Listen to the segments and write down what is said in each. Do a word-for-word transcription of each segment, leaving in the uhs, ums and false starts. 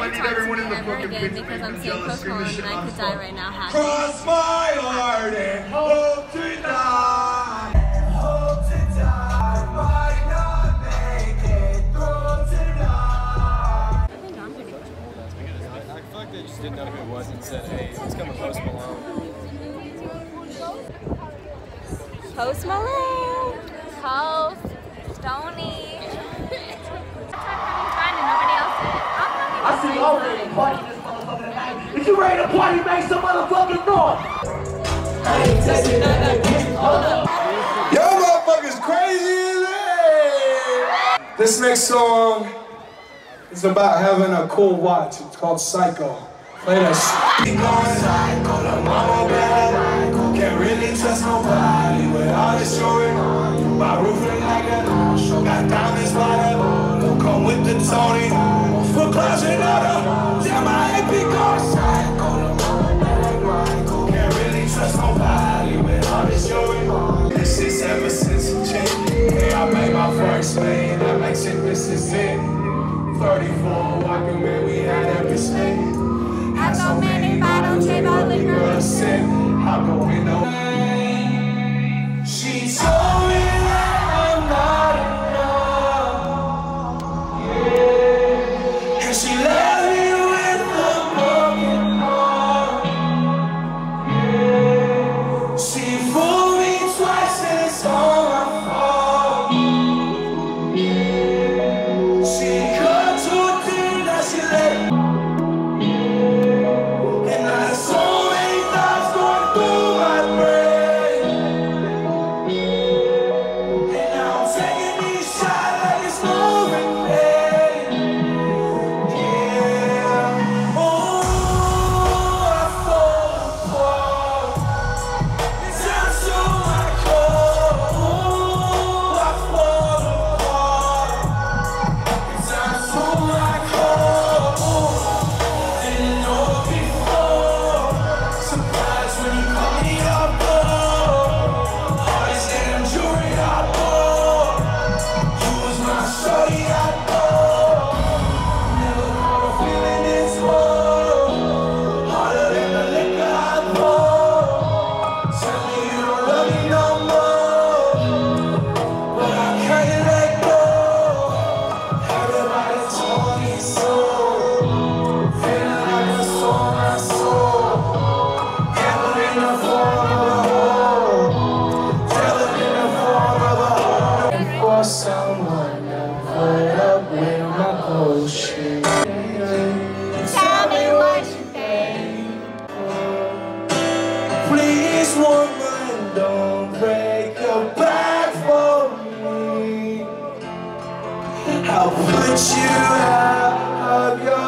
I need everyone in the fucking again because I'm seeing Post Malone and I could die right now. Happy. Cross my heart and hope to die. Hope to die. Might not make it through tonight. I think I'm pretty good. I feel like they just didn't know who it was and said, hey, it's coming Post Malone. Post Malone. Post. Stoney. I see y'all ready to party this motherfucker tonight. If you ready to party, make some motherfucking noise. I ain't taking that. Hold up. Y'all motherfuckers crazy as hell. This next song is about having a cool watch. It's called Psycho. Play that shit. Going psycho, the mama bad. Can't really trust nobody with all this showing on. My roof look like a no-show. Got diamonds by the ball. Come with the Tony. For closing order. Yeah, my A P going psycho, the mama bad. Can't really trust nobody with all this showing on. This is ever since it changed. Yeah, I made my first lane. That makes it, this is it. thirty-four walking, man, we had everything. Had so many bottles, gave all the girls sit out the window. She told me that I'm not enough. Yeah. And she left me with a broken heart. Yeah. She fooled me twice and it's all my fault. Yeah. She cut too deep, now she let me. Someone to put up with my bullshit. Tell me what you think. Please, woman, don't break your back for me. I'll put you out of your.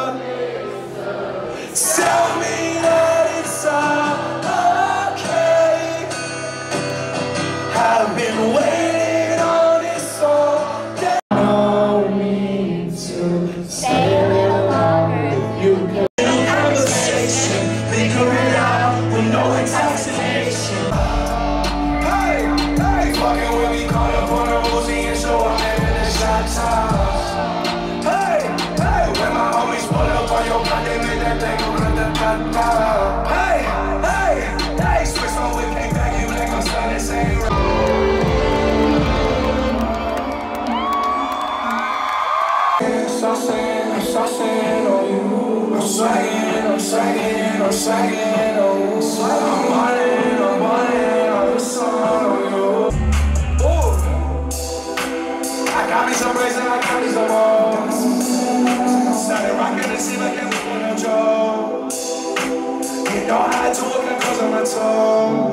Tell me that it's all okay. I've been waiting. Hey, hey, hey, switch on with came back, you like I'm starting saying right. I'm saying, I'm saying on you. I'm saying, I'm saying, I'm saying on you. I'm running, I'm running on the sun on you. Ooh, I got me some brains and I got me some more. Started rocking the scene like it was on a joke. You know how to walk cause I'm a toe.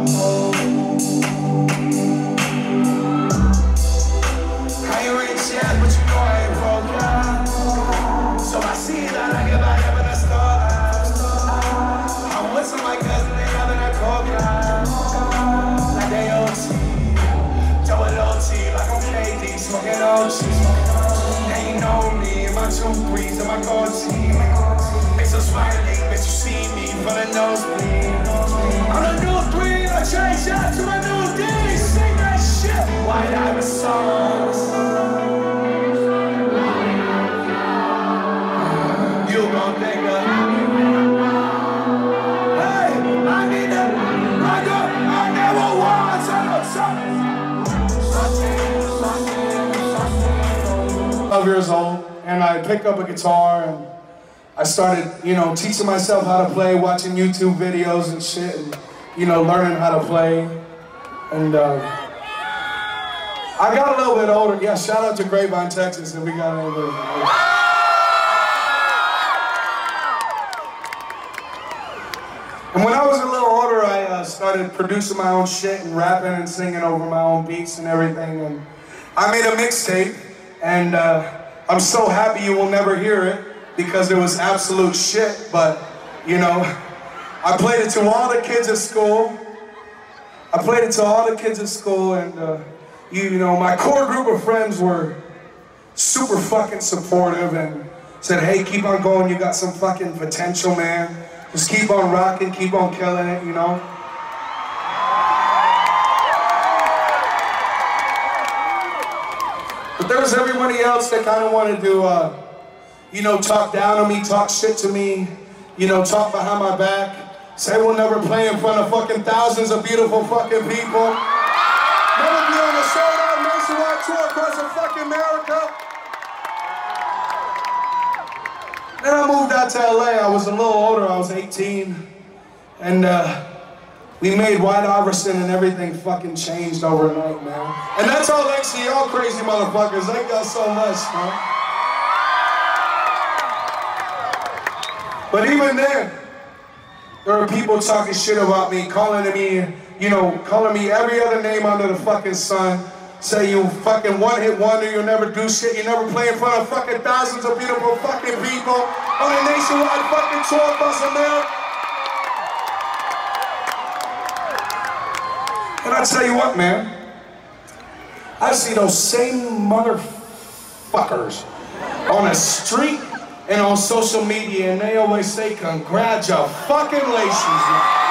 I ain't rich yet, but you know I ain't broke yet. So I see that I get back up in the store. I'm with some of my cousins, they having a coke yet. Like they O T, double O T, like I'm K D, smoking O G. They know me, my two threes and my gold team. It's so smiling, bitch, you see me for the nosebleed. I'm the new three, I change out to my new D. Sing that shit, white diamond songs. You gon' think twelve years old, and I picked up a guitar, and I started, you know, teaching myself how to play, watching YouTube videos and shit, and, you know, learning how to play. And uh, I got a little bit older. Yeah, shout out to Grapevine, Texas, and we got a little bit older. And when I was a little older, I uh, started producing my own shit and rapping and singing over my own beats and everything. And I made a mixtape, and uh, I'm so happy you will never hear it because it was absolute shit. But, you know, I played it to all the kids at school. I played it to all the kids at school, and uh, you, you know, my core group of friends were super fucking supportive and said, hey, keep on going, you got some fucking potential, man. Just keep on rocking, keep on killing it, you know? But there was everybody else that kind of wanted to, uh, you know, talk down on me, talk shit to me, you know, talk behind my back, say we'll never play in front of fucking thousands of beautiful fucking people, never be on a sold-out nationwide tour across the fucking America. Then I moved out to L A. I was a little older, I was eighteen, and uh, we made White Iverson, and everything fucking changed overnight, man. And that's all thanks to y'all crazy motherfuckers. Thank y'all so much, man. But even then, there were people talking shit about me, calling me, you know, calling me every other name under the fucking sun. Say you fucking one-hit wonder, you'll never do shit, you never play in front of fucking thousands of beautiful fucking people on a nationwide fucking tour across America. And I tell you what, man, I see those same motherfuckers on the street and on social media, and they always say, congratulations.